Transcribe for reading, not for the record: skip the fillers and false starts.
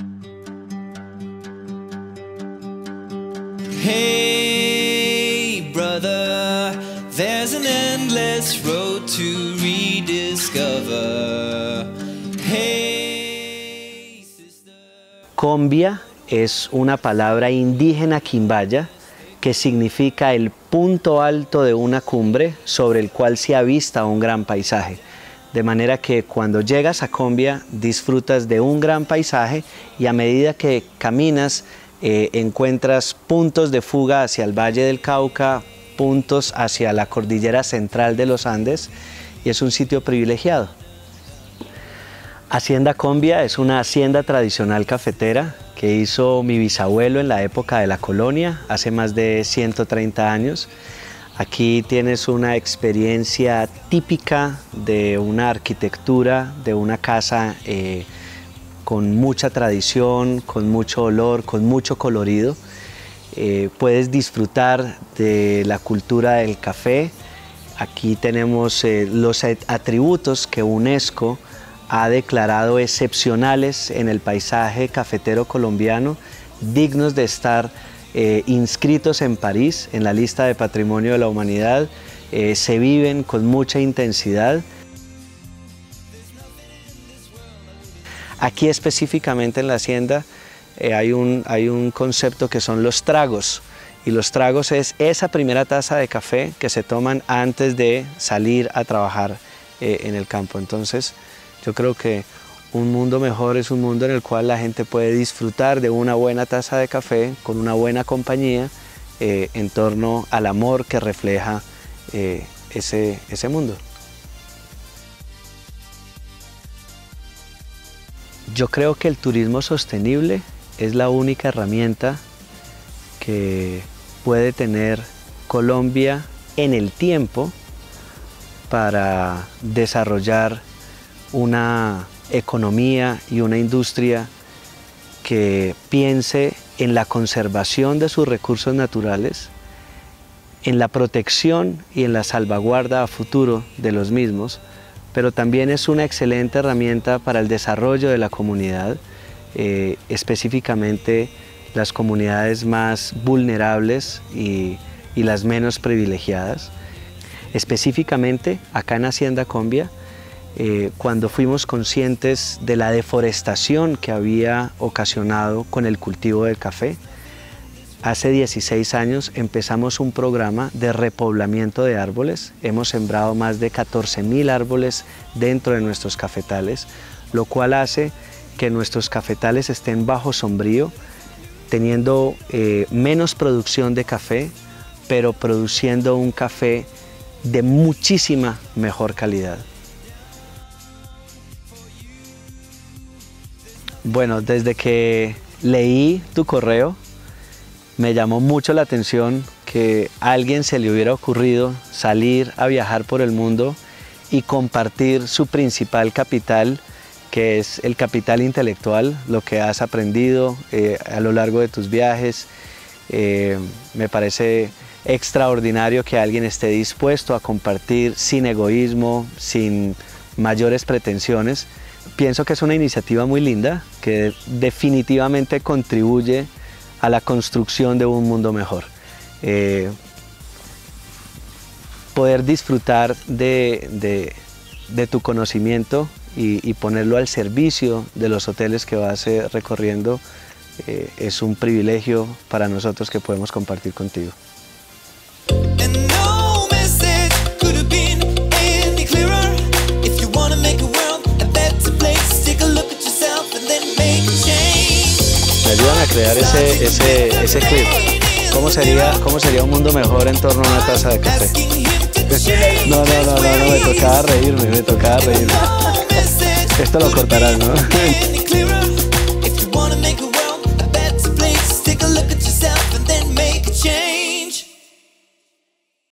Hey brother, there's an endless road to rediscover. Hey sister. Combia es una palabra indígena quimbaya que significa el punto alto de una cumbre sobre el cual se avista un gran paisaje. De manera que cuando llegas a Combia disfrutas de un gran paisaje y a medida que caminas encuentras puntos de fuga hacia el Valle del Cauca, puntos hacia la cordillera central de los Andes, y es un sitio privilegiado. Hacienda Combia es una hacienda tradicional cafetera que hizo mi bisabuelo en la época de la colonia, hace más de 130 años. Aquí tienes una experiencia típica de una arquitectura, de una casa con mucha tradición, con mucho olor, con mucho colorido. Puedes disfrutar de la cultura del café. Aquí tenemos los atributos que UNESCO ha declarado excepcionales en el paisaje cafetero colombiano, dignos de estar inscritos en París, en la lista de Patrimonio de la Humanidad. Se viven con mucha intensidad. Aquí específicamente en la hacienda hay un concepto que son los tragos, y los tragos es esa primera taza de café que se toman antes de salir a trabajar en el campo. Entonces yo creo que un mundo mejor es un mundo en el cual la gente puede disfrutar de una buena taza de café con una buena compañía en torno al amor que refleja ese mundo. Yo creo que el turismo sostenible es la única herramienta que puede tener Colombia en el tiempo para desarrollar una economía y una industria que piense en la conservación de sus recursos naturales, en la protección y en la salvaguarda a futuro de los mismos, pero también es una excelente herramienta para el desarrollo de la comunidad, específicamente las comunidades más vulnerables y las menos privilegiadas. Específicamente acá en Hacienda Combia, cuando fuimos conscientes de la deforestación que había ocasionado con el cultivo del café, hace 16 años empezamos un programa de repoblamiento de árboles. Hemos sembrado más de 14.000 árboles dentro de nuestros cafetales, lo cual hace que nuestros cafetales estén bajo sombrío, teniendo menos producción de café, pero produciendo un café de muchísima mejor calidad. Bueno, desde que leí tu correo, me llamó mucho la atención que a alguien se le hubiera ocurrido salir a viajar por el mundo y compartir su principal capital, que es el capital intelectual, lo que has aprendido a lo largo de tus viajes. Me parece extraordinario que alguien esté dispuesto a compartir sin egoísmo, sin mayores pretensiones. Pienso que es una iniciativa muy linda que definitivamente contribuye a la construcción de un mundo mejor. Poder disfrutar de tu conocimiento y ponerlo al servicio de los hoteles que vas recorriendo es un privilegio para nosotros que podemos compartir contigo. Me ayudan a crear ese clip. ¿Cómo sería un mundo mejor en torno a una taza de café? No, me tocaba reírme. Esto lo cortarás, ¿no?